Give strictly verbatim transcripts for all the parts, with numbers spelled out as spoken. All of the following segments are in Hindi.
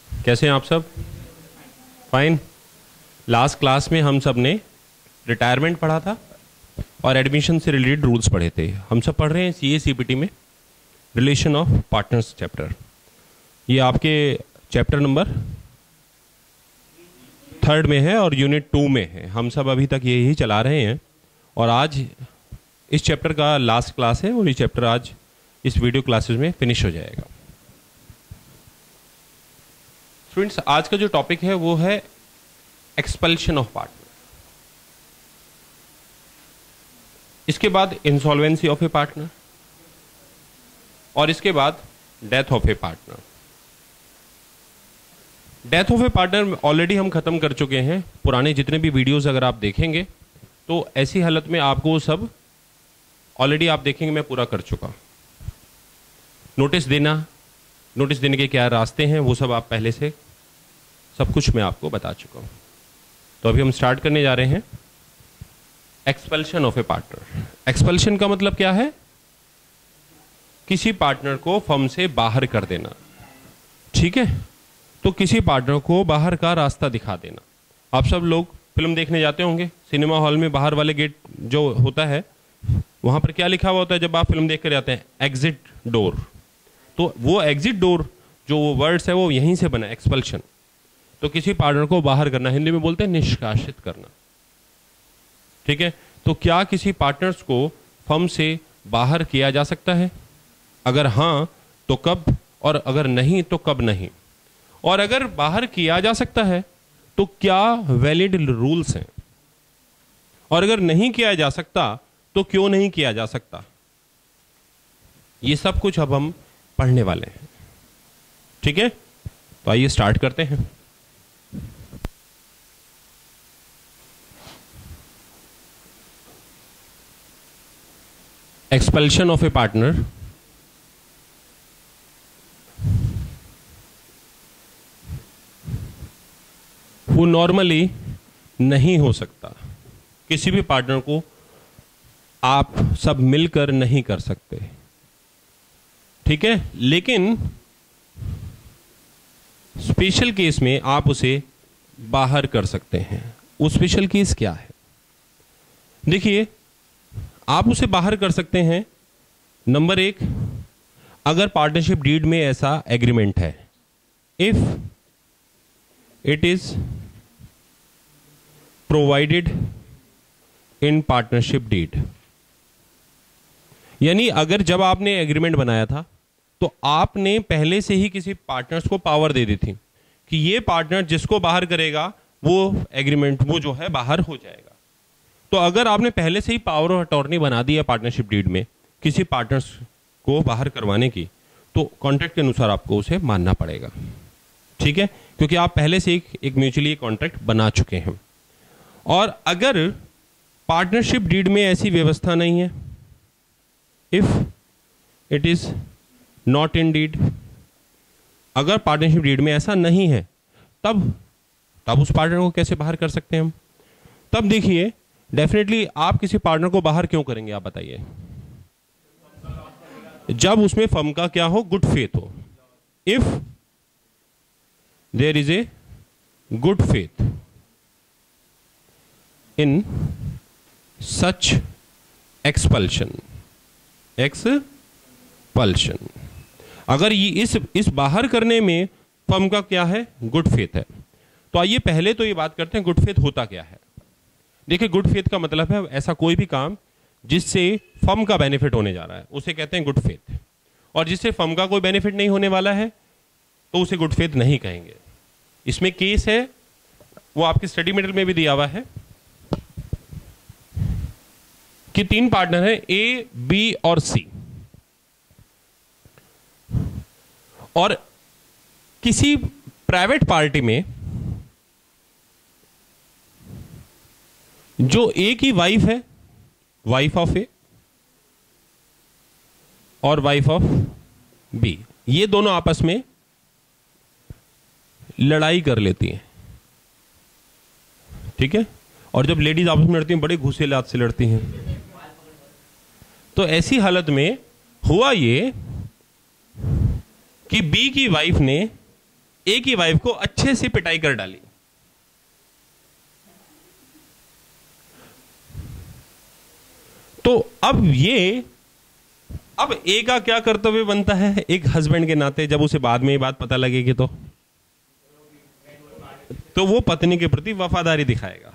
कैसे हैं आप सब? फाइन। लास्ट क्लास में हम सब ने रिटायरमेंट पढ़ा था और एडमिशन से रिलेटेड रूल्स पढ़े थे। हम सब पढ़ रहे हैं C A C P T में रिलेशन ऑफ पार्टनर्स चैप्टर। ये आपके चैप्टर नंबर थर्ड में है और यूनिट टू में है। हम सब अभी तक यही चला रहे हैं और आज इस चैप्टर का लास्ट क्लास है और ये चैप्टर आज इस वीडियो क्लासेस में फिनिश हो जाएगा। स्टूडेंट्स, आज का जो टॉपिक है वो है एक्सपल्शन ऑफ पार्टनर। इसके बाद इंसॉल्वेंसी ऑफ ए पार्टनर और इसके बाद death of a partner. Death of a partner already हम खत्म कर चुके हैं। पुराने जितने भी वीडियोस अगर आप देखेंगे तो ऐसी हालत में आपको वो सब ऑलरेडी आप देखेंगे मैं पूरा कर चुका। नोटिस देना, नोटिस देने के क्या रास्ते हैं वो सब आप पहले से सब कुछ मैं आपको बता चुका हूं। तो अभी हम स्टार्ट करने जा रहे हैं expulsion of a partner. Expulsion का मतलब क्या है? किसी पार्टनर को फर्म से बाहर कर देना। ठीक है, तो किसी पार्टनर को बाहर का रास्ता दिखा देना। आप सब लोग फिल्म देखने जाते होंगे, सिनेमा हॉल में बाहर वाले गेट जो होता है वहां पर क्या लिखा हुआ होता है जब आप फिल्म देख कर जाते हैं? Exit door. तो वो एग्जिट डोर जो वो वर्ड्स है वो यहीं से बना, एक्सपल्शन। तो किसी पार्टनर को बाहर करना, हिंदी में बोलते हैं निष्कासित करना। ठीक है, तो क्या किसी पार्टनर्स को फर्म से बाहर किया जा सकता है? अगर हाँ तो कब, और अगर नहीं तो कब नहीं? और अगर बाहर किया जा सकता है तो क्या वैलिड रूल्स हैं? और अगर नहीं किया जा सकता तो क्यों नहीं किया जा सकता? ये सब कुछ अब हम पढ़ने वाले हैं। ठीक है, तो आइए स्टार्ट करते हैं। एक्सपल्शन ऑफ ए पार्टनर वो नॉर्मली नहीं हो सकता। किसी भी पार्टनर को आप सब मिलकर नहीं कर सकते। ठीक है, लेकिन स्पेशल केस में आप उसे बाहर कर सकते हैं। वो स्पेशल केस क्या है? देखिए, आप उसे बाहर कर सकते हैं। नंबर एक, अगर पार्टनरशिप डीड में ऐसा एग्रीमेंट है, if it is provided in partnership deed. यानी अगर जब आपने एग्रीमेंट बनाया था तो आपने पहले से ही किसी पार्टनर्स को पावर दे दी थी कि ये पार्टनर जिसको बाहर करेगा वो एग्रीमेंट वो जो है बाहर हो जाएगा। तो अगर आपने पहले से ही पावर ऑफ अटॉर्नी बना दी है पार्टनरशिप डीड में किसी पार्टनर्स को बाहर करवाने की, तो कॉन्ट्रैक्ट के अनुसार आपको उसे मानना पड़ेगा। ठीक है, क्योंकि आप पहले से एक, एक म्यूचुअली कॉन्ट्रैक्ट बना चुके हैं। और अगर पार्टनरशिप डीड में ऐसी व्यवस्था नहीं है, if it is not in deed, अगर पार्टनरशिप डीड में ऐसा नहीं है, तब तब उस पार्टनर को कैसे बाहर कर सकते हैं हम? तब देखिए, डेफिनेटली आप किसी पार्टनर को बाहर क्यों करेंगे? आप बताइए। जब उसमें फर्म का क्या हो? गुड फेथ हो। If there is a good faith in such expulsion expulsion अगर ये इस इस बाहर करने में फर्म का क्या है? गुड फेथ है। तो आइए पहले तो ये बात करते हैं गुड फेथ होता क्या है। देखिए, गुड फेथ का मतलब है ऐसा कोई भी काम जिससे फर्म का बेनिफिट होने जा रहा है उसे कहते हैं गुड फेथ, और जिससे फर्म का कोई बेनिफिट नहीं होने वाला है तो उसे गुड फेथ नहीं कहेंगे। इसमें केस है, वो आपके स्टडी मटेरियल में भी दिया हुआ है कि तीन पार्टनर हैं, ए, बी और सी, और किसी प्राइवेट पार्टी में जो ए की वाइफ है, वाइफ ऑफ ए, और वाइफ ऑफ बी, ये दोनों आपस में लड़ाई कर लेती हैं। ठीक है, और जब लेडीज आपस में लड़ती हैं बड़े घुसेलात से लड़ती हैं। तो ऐसी हालत में हुआ ये कि बी की वाइफ ने ए की वाइफ को अच्छे से पिटाई कर डाली। तो अब ये अब ए का क्या कर्तव्य बनता है एक हस्बैंड के नाते, जब उसे बाद में ये बात पता लगेगी तो तो वो पत्नी के प्रति वफादारी दिखाएगा।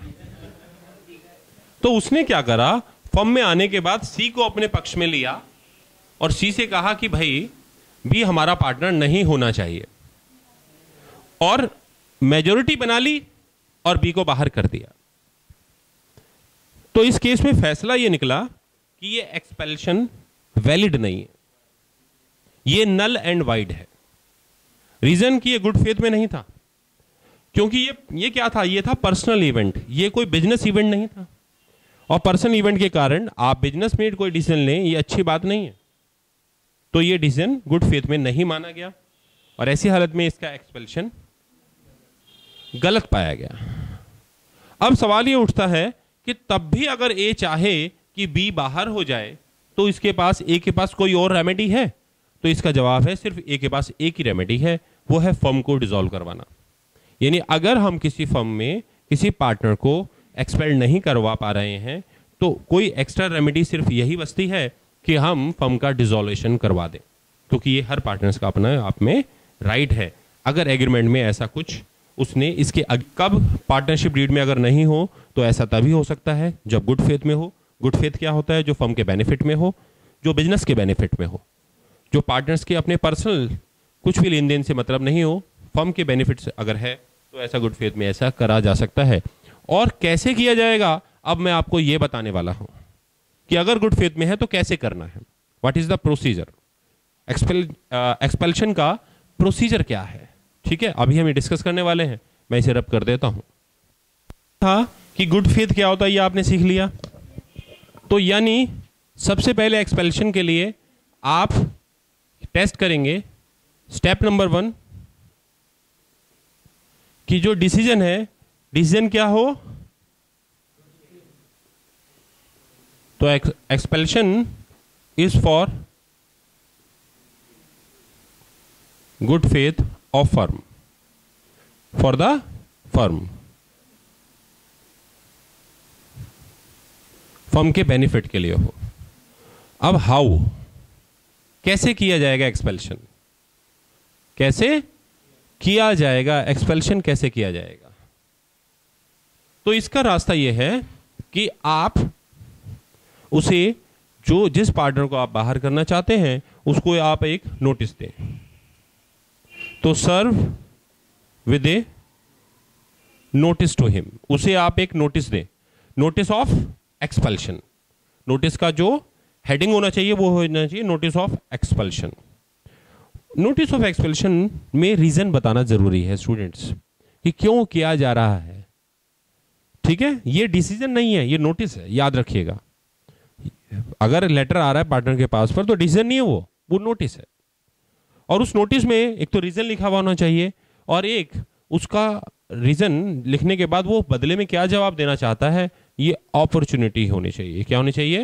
तो उसने क्या करा, फर्म में आने के बाद सी को अपने पक्ष में लिया और सी से कहा कि भाई बी हमारा पार्टनर नहीं होना चाहिए, और मेजॉरिटी बना ली और बी को बाहर कर दिया। तो इस केस में फैसला यह निकला कि ये एक्सपेल्शन वैलिड नहीं है, ये नल एंड वाइड है। रीजन कि ये गुड फेथ में नहीं था, क्योंकि ये ये क्या था, ये था पर्सनल इवेंट, ये कोई बिजनेस इवेंट नहीं था। और पर्सनल इवेंट के कारण आप बिजनेस में कोई डिसीजन लें, ये अच्छी बात नहीं है। तो ये डिसीजन गुड फेथ में नहीं माना गया और ऐसी हालत में इसका एक्सपेल्शन गलत पाया गया। अब सवाल ये उठता है कि तब भी अगर ए चाहे कि बी बाहर हो जाए तो इसके पास ए के पास कोई और रेमेडी है? तो इसका जवाब है सिर्फ ए के पास एक ही रेमेडी है, वो है फर्म को डिसॉल्व करवाना। यानी अगर हम किसी फर्म में किसी पार्टनर को एक्सपेल नहीं करवा पा रहे हैं तो कोई एक्स्ट्रा रेमेडी सिर्फ यही बचती है कि हम फर्म का डिसॉल्यूशन करवा दें, क्योंकि ये हर पार्टनर्स का अपना आप में राइट है। अगर एग्रीमेंट में ऐसा कुछ उसने इसके कब पार्टनरशिप डीड में अगर नहीं हो तो ऐसा तभी हो सकता है जब गुड फेथ में हो। गुड फेथ क्या होता है? जो फर्म के बेनिफिट में हो, जो बिजनेस के बेनिफिट में हो, जो पार्टनर्स के अपने पर्सनल कुछ भी लेन देन से मतलब नहीं हो, फर्म के बेनिफिट से अगर है तो ऐसा गुड फेथ में ऐसा करा जा सकता है। और कैसे किया जाएगा अब मैं आपको यह बताने वाला हूं कि अगर गुड फेथ में है तो कैसे करना है, what is the procedure, expel expulsion का प्रोसीजर क्या है। ठीक है, अभी हम ये डिस्कस करने वाले हैं, मैं इसे रब कर देता हूं। था कि गुड फेथ क्या होता है ये आपने सीख लिया। तो यानी सबसे पहले एक्सपेल्शन के लिए आप टेस्ट करेंगे स्टेप नंबर वन कि जो डिसीजन है, डिसीजन क्या हो, तो expulsion is for good faith of firm, for the firm, firm के बेनिफिट के लिए हो। अब हाउ, कैसे किया जाएगा एक्सपेल्शन, कैसे किया जाएगा एक्सपेल्शन, कैसे किया जाएगा? तो इसका रास्ता यह है कि आप उसे, जो जिस पार्टनर को आप बाहर करना चाहते हैं उसको आप एक नोटिस दें। तो serve with a notice to him, उसे आप एक नोटिस दें, नोटिस ऑफ एक्सपेल्शन। नोटिस का जो हेडिंग होना चाहिए वो होना चाहिए notice of expulsion. Notice of expulsion में रीजन बताना जरूरी है स्टूडेंट्स कि क्यों किया जा रहा है। ठीक है, ये डिसीजन नहीं है, ये नोटिस है, याद रखिएगा। अगर लेटर आ रहा है पार्टनर के पास पर तो डिसीजन नहीं है, वो वो नोटिस है। और उस नोटिस में एक तो रीजन लिखा हुआ होना चाहिए और एक उसका रीजन लिखने के बाद वो बदले में क्या जवाब देना चाहता है, ये अपॉर्चुनिटी होनी चाहिए। क्या होनी चाहिए?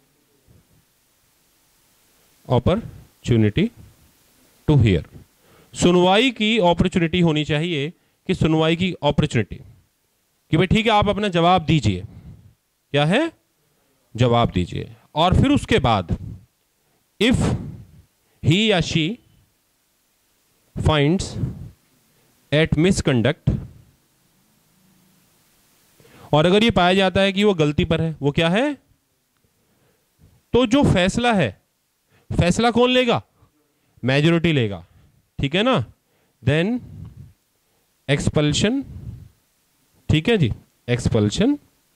अपॉर्चुनिटी टू हियर, सुनवाई की अपॉर्चुनिटी होनी चाहिए। कि सुनवाई की अपॉर्चुनिटी कि भाई ठीक है आप अपना जवाब दीजिए, क्या है, जवाब दीजिए। और फिर उसके बाद इफ ही या शी फाइंड्स एट मिसकंडक्ट, और अगर ये पाया जाता है कि वो गलती पर है, वो क्या है, तो जो फैसला है, फैसला कौन लेगा, मेजॉरिटी लेगा। ठीक है ना, देन एक्सपल्शन, ठीक है जी, expulsion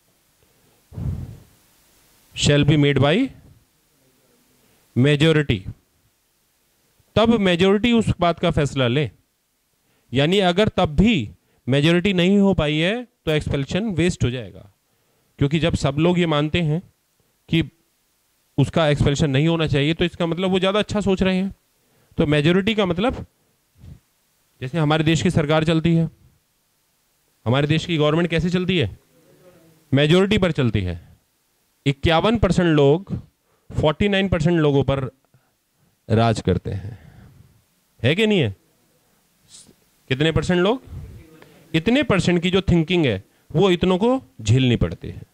shall be made by majority. तब मेजॉरिटी उस बात का फैसला ले, यानी अगर तब भी मेजॉरिटी नहीं हो पाई है तो एक्सपेल्शन वेस्ट हो जाएगा। क्योंकि जब सब लोग ये मानते हैं कि उसका एक्सपेल्शन नहीं होना चाहिए तो इसका मतलब वो ज़्यादा अच्छा सोच रहे हैं। तो मेजॉरिटी का मतलब, जैसे हमारे देश की सरकार चलती है, हमारे देश की गवर्नमेंट कैसे चलती है, मेजॉरिटी पर चलती है। इक्यावन परसेंट लोग उनचास परसेंट लोगों पर राज करते हैं, है कि नहीं है? कितने परसेंट लोग? इतने परसेंट की जो थिंकिंग है वो इतनों को झेलनी पड़ती है।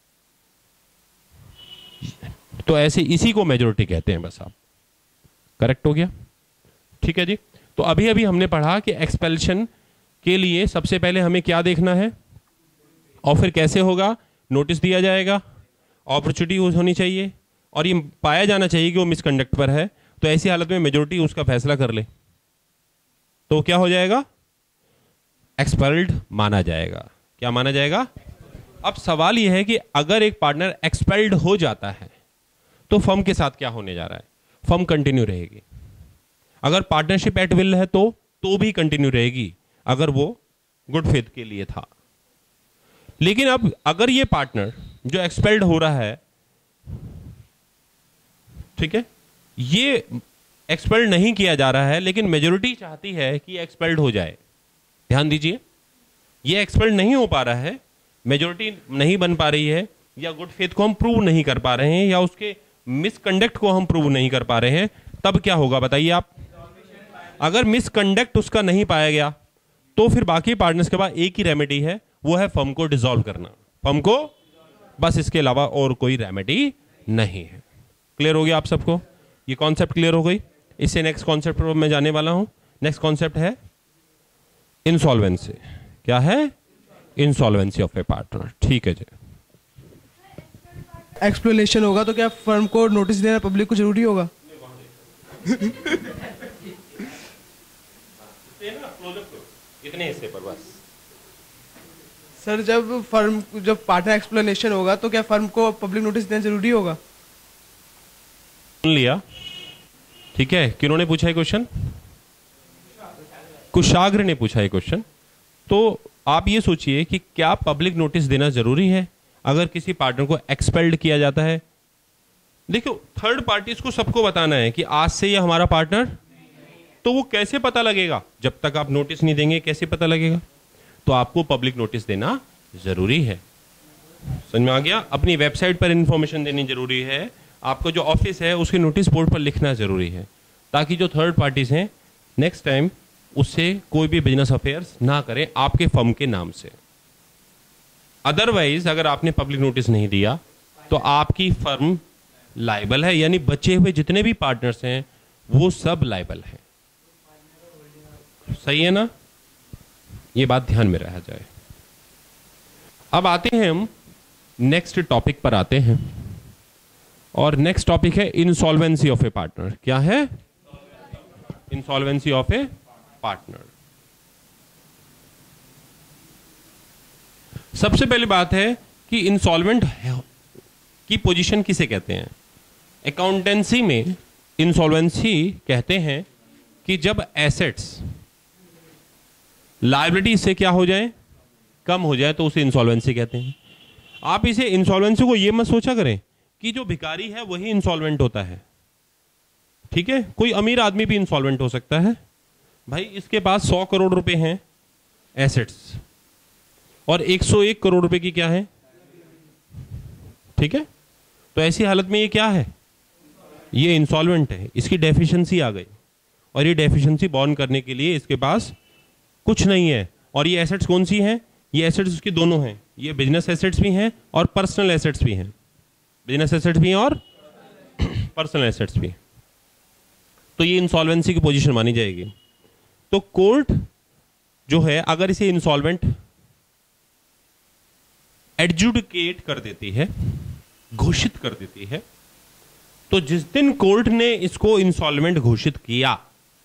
तो ऐसे इसी को मेजॉरिटी कहते हैं। बस आप करेक्ट हो गया, ठीक है जी। तो अभी अभी हमने पढ़ा कि एक्सपेल्शन के लिए सबसे पहले हमें क्या देखना है और फिर कैसे होगा। नोटिस दिया जाएगा, अपॉर्चुनिटी होनी चाहिए और ये पाया जाना चाहिए कि वो मिसकंडक्ट पर है। तो ऐसी हालत में मेजॉरिटी उसका फैसला कर ले तो क्या हो जाएगा? एक्सपेल्ड माना जाएगा। क्या माना जाएगा? अब सवाल यह है कि अगर एक पार्टनर एक्सपेल्ड हो जाता है तो फर्म के साथ क्या होने जा रहा है? फर्म कंटिन्यू रहेगी। अगर पार्टनरशिप एट विल है तो तो भी कंटिन्यू रहेगी अगर वो गुड फेथ के लिए था। लेकिन अब अगर ये पार्टनर जो एक्सपेल्ड हो रहा है, ठीक है, ये एक्सपेल्ड नहीं किया जा रहा है लेकिन मेजॉरिटी चाहती है कि एक्सपेल्ड हो जाए। ध्यान दीजिए, ये एक्सपेल्ड नहीं हो पा रहा है, मेजॉरिटी नहीं बन पा रही है, या गुड फेथ को हम प्रूव नहीं कर पा रहे हैं, या उसके मिसकंडक्ट को हम प्रूव नहीं कर पा रहे हैं, तब क्या होगा बताइए आप? अगर मिसकंडक्ट उसका नहीं पाया गया तो फिर बाकी पार्टनर्स के पास एक ही रेमेडी है, वो है फर्म को डिसॉल्व करना। फर्म को, बस इसके अलावा और कोई रेमेडी नहीं है। क्लियर हो गया आप सबको? ये कॉन्सेप्ट क्लियर हो गई। इससे नेक्स्ट कॉन्सेप्ट पर मैं जाने वाला हूं। नेक्स्ट कॉन्सेप्ट है इंसॉल्वेंसी। क्या है? Insolvency of a partner. ठीक है जी। एक्सप्लेनेशन होगा तो क्या फर्म को नोटिस देना पब्लिक को जरूरी होगा? इतने हिस्से पर बस। सर जब फर्म जब पार्टनर एक्सप्लेनेशन होगा तो क्या फर्म को पब्लिक नोटिस देना जरूरी होगा? सुन लिया, ठीक है। किन्होंने पूछा है क्वेश्चन? कुशाग्र ने पूछा है क्वेश्चन। तो आप ये सोचिए कि क्या पब्लिक नोटिस देना जरूरी है अगर किसी पार्टनर को एक्सपेल्ड किया जाता है? देखो, थर्ड पार्टीज को सबको बताना है कि आज से ये हमारा पार्टनर, तो वो कैसे पता लगेगा? जब तक आप नोटिस नहीं देंगे कैसे पता लगेगा? तो आपको पब्लिक नोटिस देना जरूरी है। समझ में आ गया? अपनी वेबसाइट पर इंफॉर्मेशन देनी जरूरी है, आपको जो ऑफिस है उसके नोटिस बोर्ड पर लिखना जरूरी है, ताकि जो थर्ड पार्टीज हैं नेक्स्ट टाइम उससे कोई भी बिजनेस अफेयर्स ना करें आपके फर्म के नाम से। अदरवाइज अगर आपने पब्लिक नोटिस नहीं दिया तो आपकी फर्म लायबल है, यानी बचे हुए जितने भी पार्टनर्स हैं वो सब लायबल हैं। सही है ना? ये बात ध्यान में रहा जाए। अब आते हैं हम नेक्स्ट टॉपिक पर आते हैं, और नेक्स्ट टॉपिक है इंसॉल्वेंसी ऑफ ए पार्टनर। क्या है? Insolvency of a partner. सबसे पहली बात है कि इंसॉल्वेंट की पोजीशन किसे कहते हैं? अकाउंटेंसी में इंसॉल्वेंसी कहते हैं कि जब एसेट्स लायबिलिटी से क्या हो जाए, कम हो जाए, तो उसे इंसॉल्वेंसी कहते हैं। आप इसे इंसॉल्वेंसी को ये मत सोचा करें कि जो भिखारी है वही इंसॉल्वेंट होता है, ठीक है? कोई अमीर आदमी भी इंसॉल्वेंट हो सकता है। भाई इसके पास सौ करोड़ रुपए हैं एसेट्स और एक सौ एक करोड़ रुपए की क्या है, ठीक है? तो ऐसी हालत में ये क्या है? ये इंसॉल्वेंट है, इसकी डेफिशिएंसी आ गई, और ये डेफिशिएंसी बॉर्न करने के लिए इसके पास कुछ नहीं है। और ये एसेट्स कौन सी हैं? ये एसेट्स उसकी दोनों हैं, ये बिजनेस एसेट्स भी हैं और पर्सनल एसेट्स भी हैं। बिजनेस एसेट्स भी हैं और पर्सनल एसेट्स भी। तो ये इंसॉल्वेंसी की पोजीशन मानी जाएगी। तो कोर्ट जो है अगर इसे इंसॉल्वेंट एडजुडिकेट कर देती है, घोषित कर देती है, तो जिस दिन कोर्ट ने इसको इंसॉल्वेंट घोषित किया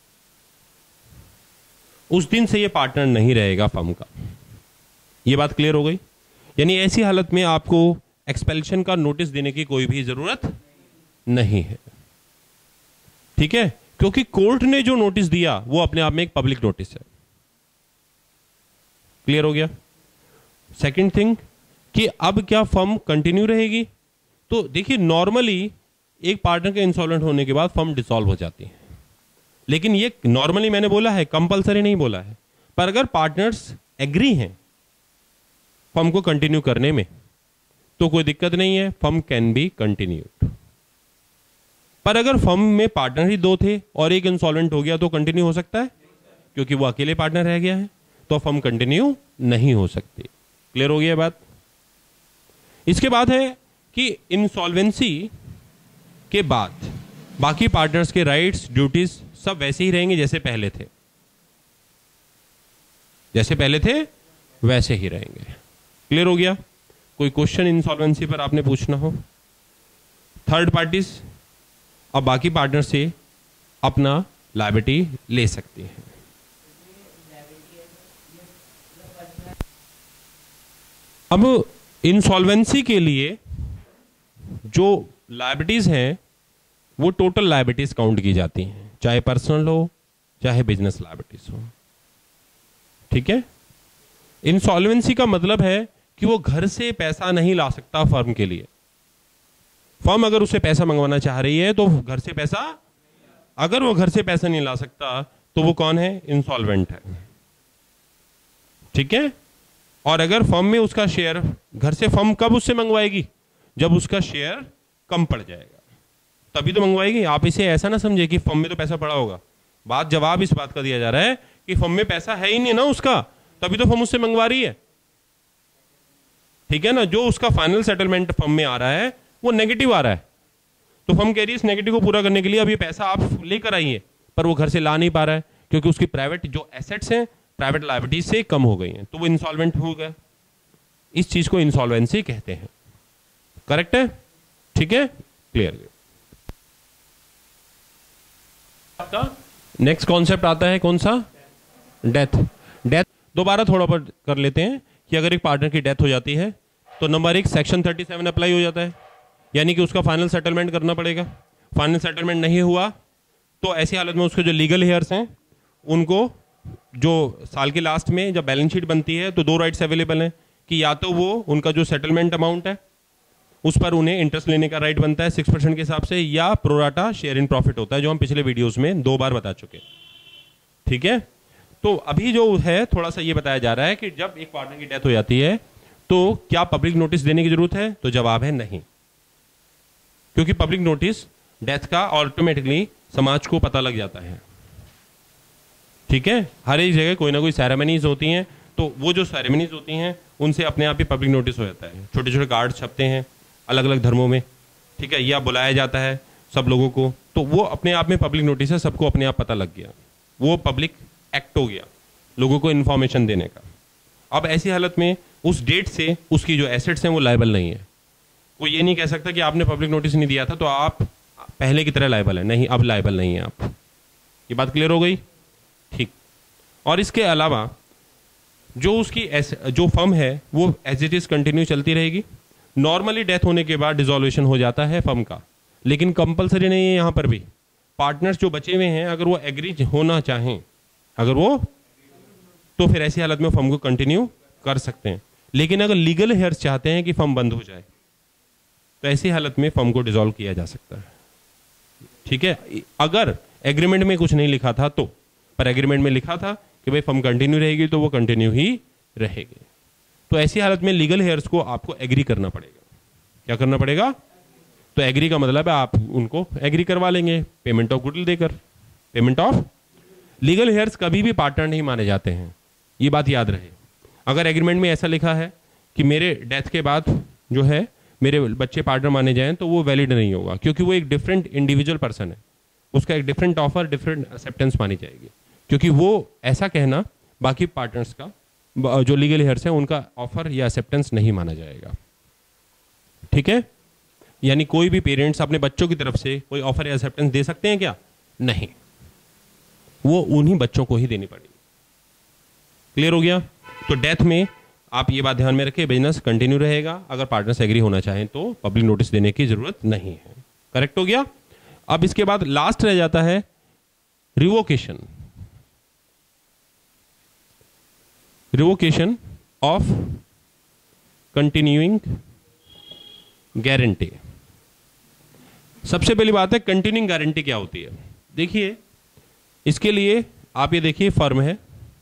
उस दिन से ये पार्टनर नहीं रहेगा फर्म का। ये बात क्लियर हो गई? यानी ऐसी हालत में आपको एक्सपेल्शन का नोटिस देने की कोई भी जरूरत नहीं है, ठीक है? क्योंकि कोर्ट ने जो नोटिस दिया वो अपने आप में एक पब्लिक नोटिस है। क्लियर हो गया? सेकंड थिंग कि अब क्या फर्म कंटिन्यू रहेगी? तो देखिए, नॉर्मली एक पार्टनर के इंसॉल्वेंट होने के बाद फर्म डिसॉल्व हो जाती है, लेकिन ये नॉर्मली मैंने बोला है, कंपलसरी नहीं बोला है। पर अगर पार्टनर्स एग्री हैं फर्म को कंटिन्यू करने में तो कोई दिक्कत नहीं है, फर्म कैन बी कंटिन्यूड। पर अगर फर्म में पार्टनर ही दो थे और एक इंसॉल्वेंट हो गया तो कंटिन्यू हो सकता है? क्योंकि वो अकेले पार्टनर रह गया है, तो फर्म कंटिन्यू नहीं हो सकती। क्लियर हो गया बात? इसके बाद है कि इंसॉल्वेंसी के बाद बाकी पार्टनर्स के राइट्स ड्यूटीज सब वैसे ही रहेंगे जैसे पहले थे, जैसे पहले थे वैसे ही रहेंगे। क्लियर हो गया? कोई क्वेश्चन इंसॉल्वेंसी पर आपने पूछना हो? थर्ड पार्टीज अब बाकी पार्टनर से अपना लायबिलिटी ले सकती हैं। अब इंसॉल्वेंसी के लिए जो लायबिलिटीज हैं वो टोटल लायबिलिटीज काउंट की जाती हैं, चाहे पर्सनल हो चाहे बिजनेस लायबिलिटीज हो। ठीक है? इंसॉल्वेंसी का मतलब है कि वो घर से पैसा नहीं ला सकता फर्म के लिए। फर्म अगर उसे पैसा मंगवाना चाह रही है तो घर से पैसा, अगर वो घर से पैसा नहीं ला सकता तो वो कौन है? इंसॉल्वेंट है। ठीक है? और अगर फर्म में उसका शेयर, घर से फर्म कब उससे मंगवाएगी? जब उसका शेयर कम पड़ जाएगा तभी तो मंगवाएगी। आप इसे ऐसा ना समझे कि फर्म में तो पैसा पड़ा होगा। बात जवाब इस बात का दिया जा रहा है कि फर्म में पैसा है ही नहीं ना उसका, तभी तो फर्म उससे मंगवा रही है। ठीक है ना? जो उसका फाइनल सेटलमेंट फर्म में आ रहा है वो नेगेटिव आ रहा है, तो फर्म कह रही है इस नेगेटिव को पूरा करने के लिए अब ये पैसा आप लेकर आइए, पर वो घर से ला नहीं पा रहा है क्योंकि उसकी प्राइवेट जो एसेट्स हैं प्राइवेट लायबिलिटीज से कम हो गई हैं, तो वो इंसॉल्वेंट हो गया। इस चीज को इंसॉल्वेंसी कहते हैं। करेक्ट है? ठीक है? क्लियर? आपका नेक्स्ट कॉन्सेप्ट आता है कौन सा? डेथ। डेथ दोबारा थोड़ा बहुत कर लेते हैं कि अगर एक पार्टनर की डेथ हो जाती है तो नंबर एक सेक्शन थर्टी सेवन अप्लाई हो जाता है, यानी कि उसका फाइनल सेटलमेंट करना पड़ेगा। फाइनल सेटलमेंट नहीं हुआ तो ऐसी हालत में उसके जो लीगल हेयर्स हैं उनको, जो साल के लास्ट में जब बैलेंस शीट बनती है तो दो राइट्स अवेलेबल हैं कि या तो वो उनका जो सेटलमेंट अमाउंट है उस पर उन्हें इंटरेस्ट लेने का राइट बनता है सिक्स परसेंट के हिसाब से, या प्रोराटा शेयर इन प्रॉफिट होता है जो हम पिछले वीडियोस में दो बार बता चुके। ठीक है? तो अभी जो है थोड़ा सा ये बताया जा रहा है कि जब एक पार्टनर की डेथ हो जाती है तो क्या पब्लिक नोटिस देने की जरूरत है? तो जवाब है नहीं, क्योंकि पब्लिक नोटिस डेथ का ऑटोमेटिकली समाज को पता लग जाता है। ठीक है? हर एक जगह कोई ना कोई सेरेमनीज होती हैं, तो वो जो सेरेमनीज होती हैं उनसे अपने आप ही पब्लिक नोटिस हो जाता है। छोटे छोटे कार्ड छपते हैं अलग अलग धर्मों में, ठीक है, या बुलाया जाता है सब लोगों को, तो वो अपने आप में पब्लिक नोटिस है, सबको अपने आप पता लग गया, वो पब्लिक एक्ट हो गया लोगों को इन्फॉर्मेशन देने का। अब ऐसी हालत में उस डेट से उसकी जो एसेट्स हैं वो लायबल नहीं है। कोई ये नहीं कह सकता कि आपने पब्लिक नोटिस नहीं दिया था तो आप पहले की तरह लायबल है, नहीं, अब लायबल नहीं है आप। ये बात क्लियर हो गई? ठीक। और इसके अलावा जो उसकी जो फर्म है वो एज इट इज कंटिन्यू चलती रहेगी। नॉर्मली डेथ होने के बाद डिसॉल्वेशन हो जाता है फर्म का, लेकिन कंपलसरी नहीं है। यहाँ पर भी पार्टनर्स जो बचे हुए हैं अगर वो एग्री होना चाहें, अगर वो, तो फिर ऐसी हालत में फर्म को कंटिन्यू कर सकते हैं। लेकिन अगर लीगल हेयर्स चाहते हैं कि फर्म बंद हो जाए तो ऐसी हालत में फर्म को डिसॉल्व किया जा सकता है। ठीक है? अगर एग्रीमेंट में कुछ नहीं लिखा था तो, पर एग्रीमेंट में लिखा था कि भाई फर्म कंटिन्यू रहेगी तो वो कंटिन्यू ही रहेगी। तो ऐसी हालत में लीगल हेयर्स को आपको एग्री करना पड़ेगा। क्या करना पड़ेगा? तो एग्री का मतलब है आप उनको एग्री करवा लेंगे पेमेंट ऑफ गुडविल देकर। पेमेंट ऑफ लीगल हेयर्स कभी भी पार्टनर नहीं माने जाते हैं, ये बात याद रहे। अगर एग्रीमेंट में ऐसा लिखा है कि मेरे डेथ के बाद जो है मेरे बच्चे पार्टनर माने जाएं तो वो वैलिड नहीं होगा, क्योंकि वो एक डिफरेंट इंडिविजुअल पर्सन है, उसका एक डिफरेंट ऑफर डिफरेंट एक्सेप्टेंस मानी जाएगी, क्योंकि वो ऐसा कहना बाकी पार्टनर्स का जो लीगल हेयर्स हैं उनका ऑफर या एक्सेप्टेंस नहीं माना जाएगा। ठीक है? यानी कोई भी पेरेंट्स अपने बच्चों की तरफ से कोई ऑफर या एक्सेप्टेंस दे सकते हैं क्या? नहीं, वो उन्हीं बच्चों को ही देनी पड़ेगी। क्लियर हो गया? तो डेथ में आप ये बात ध्यान में रखें, बिजनेस कंटिन्यू रहेगा। अगर पार्टनर्स एग्री होना चाहें तो पब्लिक नोटिस देने की जरूरत नहीं है। करेक्ट हो गया? अब इसके बाद लास्ट रह जाता है revocation. Revocation of continuing guarantee. सबसे पहली बात है कंटिन्यूइंग गारंटी क्या होती है। देखिए, इसके लिए आप ये देखिए फर्म है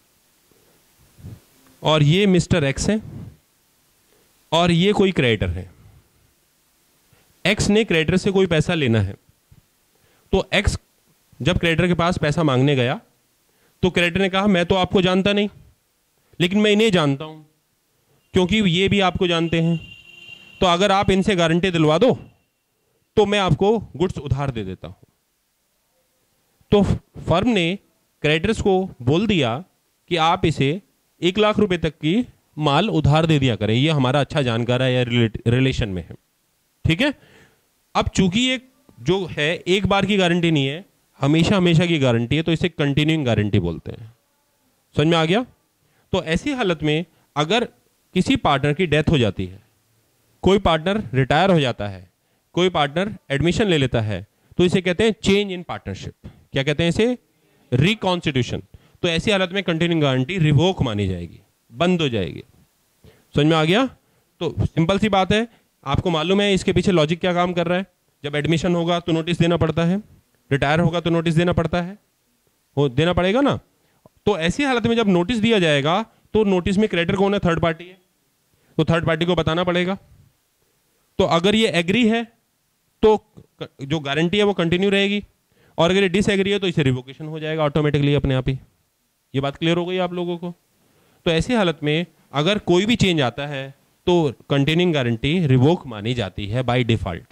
और ये मिस्टर एक्स है और ये कोई क्रेडिटर है। एक्स ने क्रेडिटर से कोई पैसा लेना है, तो एक्स जब क्रेडिटर के पास पैसा मांगने गया तो क्रेडिटर ने कहा मैं तो आपको जानता नहीं, लेकिन मैं इन्हें जानता हूं क्योंकि ये भी आपको जानते हैं, तो अगर आप इनसे गारंटी दिलवा दो तो मैं आपको गुड्स उधार दे देता हूं। तो फर्म ने क्रेडिटर्स को बोल दिया कि आप इसे एक लाख रुपए तक की माल उधार दे दिया करें, ये हमारा अच्छा जानकार है या रिलेशन में है, ठीक है। अब चूंकि ये जो है एक बार की गारंटी नहीं है, हमेशा हमेशा की गारंटी है, तो इसे कंटिन्यूइंग गारंटी बोलते हैं। समझ में आ गया? तो ऐसी हालत में अगर किसी पार्टनर की डेथ हो जाती है, कोई पार्टनर रिटायर हो जाता है, कोई पार्टनर एडमिशन ले लेता है, तो इसे कहते हैं चेंज इन पार्टनरशिप। क्या कहते हैं इसे? रिकॉन्स्टिट्यूशन। तो ऐसी हालत में कंटिन्यूइंग गारंटी रिवोक मानी जाएगी, बंद हो जाएगी। समझ में आ गया? तो सिंपल सी बात है, आपको मालूम है इसके पीछे लॉजिक क्या काम कर रहा है। जब एडमिशन होगा तो नोटिस देना पड़ता है, रिटायर होगा तो नोटिस देना पड़ता है, हो देना पड़ेगा ना। तो ऐसी हालत में जब नोटिस दिया जाएगा तो नोटिस में क्रेडिटर कौन है? थर्ड पार्टी है, तो थर्ड पार्टी को बताना पड़ेगा। तो अगर ये एग्री है तो जो गारंटी है वो कंटिन्यू रहेगी, और अगर ये डिसएग्री है तो इसे रिवोकेशन हो जाएगा ऑटोमेटिकली अपने आप ही। ये बात क्लियर हो गई आप लोगों को? तो ऐसी हालत में अगर कोई भी चेंज आता है तो कंटिन्यूइंग गारंटी रिवोक मानी जाती है बाय डिफॉल्ट।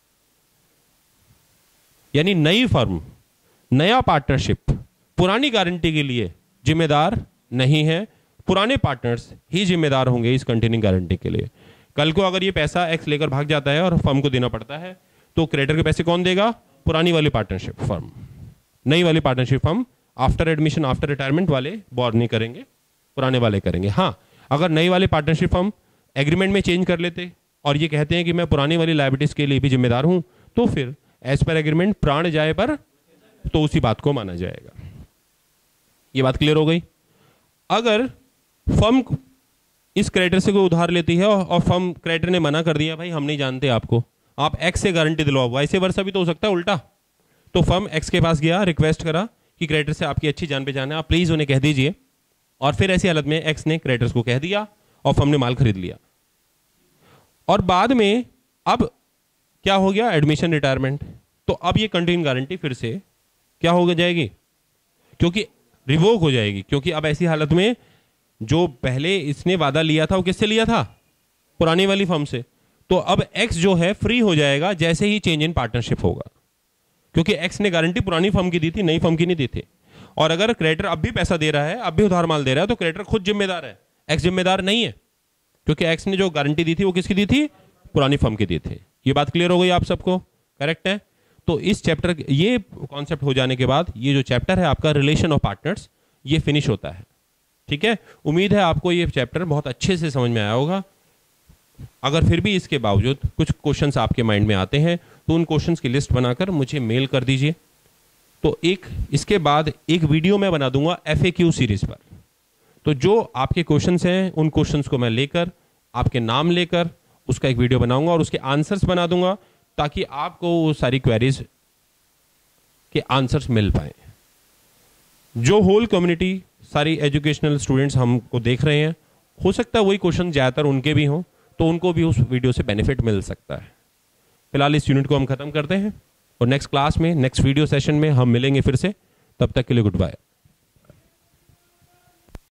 यानी नई फर्म, नया पार्टनरशिप पुरानी गारंटी के लिए जिम्मेदार नहीं है, पुराने पार्टनर्स ही जिम्मेदार होंगे इस कंटिन्यूइंग गारंटी के लिए। कल को अगर ये पैसा एक्स लेकर भाग जाता है और फर्म को देना पड़ता है, तो क्रेडिटर के पैसे कौन देगा? पुरानी वाली पार्टनरशिप फर्म। नई वाली partnership firm after admission, after retirement वाले बोर नहीं करेंगे, पुराने वाले करेंगे। हाँ, अगर नई वाली पार्टनरशिप फर्म एग्रीमेंट में चेंज कर लेते और ये कहते हैं कि मैं पुरानी वाली लायबिलिटीज के लिए भी जिम्मेदार हूं, तो फिर एज पर एग्रीमेंट प्राण जाए पर तो उसी बात को माना जाएगा। ये बात क्लियर हो गई? अगर फर्म इस क्रेडिटर से कोई उधार लेती है और फर्म क्रेडिटर ने मना कर दिया, भाई हम नहीं जानते आपको, आप एक्स से गारंटी दिलवाओ, वैसे वर्षा भी तो हो सकता है उल्टा। तो फर्म एक्स के पास गया, रिक्वेस्ट करा कि क्रेडिटर से आपकी अच्छी जान पहचान है, आप प्लीज उन्हें कह दीजिए, और फिर ऐसी हालत में एक्स ने क्रेडिटर्स को कह दिया और फर्म ने माल खरीद लिया। और बाद में अब क्या हो गया? Admission, retirement. तो अब ये कंटिन्यूइंग गारंटी फिर से क्या हो जाएगी? क्योंकि रिवोक हो जाएगी, क्योंकि अब ऐसी हालत में जो पहले इसने वादा लिया था वो किससे लिया था? पुरानी वाली फर्म से। तो अब एक्स जो है फ्री हो जाएगा जैसे ही चेंज इन पार्टनरशिप होगा, क्योंकि एक्स ने गारंटी पुरानी फर्म की दी थी, नई फर्म की नहीं दी थी। और अगर क्रेडिटर अब भी पैसा दे रहा है, अब भी उधार माल दे रहा है, तो क्रेडिटर खुद जिम्मेदार है, एक्स जिम्मेदार नहीं है, क्योंकि एक्स ने जो गारंटी दी थी वो किसकी दी थी? पुरानी फर्म की दी थी। ये बात क्लियर हो गई आप सबको? करेक्ट है? तो इस चैप्टर, ये कॉन्सेप्ट हो जाने के बाद ये जो चैप्टर है आपका रिलेशन ऑफ पार्टनर्स, ये फिनिश होता है। ठीक है, उम्मीद है आपको ये चैप्टर बहुत अच्छे से समझ में आया होगा। अगर फिर भी इसके बावजूद कुछ क्वेश्चंस आपके माइंड में आते हैं तो उन क्वेश्चंस की लिस्ट बनाकर मुझे मेल कर दीजिए। तो एक इसके बाद एक वीडियो मैं बना दूंगा एफएक्यू सीरीज पर। तो जो आपके क्वेश्चंस हैं उन क्वेश्चंस को मैं लेकर, आपके नाम लेकर उसका एक वीडियो बनाऊंगा और उसके आंसर्स बना दूंगा, ताकि आपको वो सारी क्वेरीज के आंसर्स मिल पाए। जो होल कम्युनिटी, सारी एजुकेशनल स्टूडेंट्स हमको देख रहे हैं, हो सकता है वही क्वेश्चन ज़्यादातर उनके भी हों, तो उनको भी उस वीडियो से बेनिफिट मिल सकता है। फिलहाल इस यूनिट को हम खत्म करते हैं और नेक्स्ट क्लास में, नेक्स्ट वीडियो सेशन में हम मिलेंगे फिर से। तब तक के लिए गुड बाय।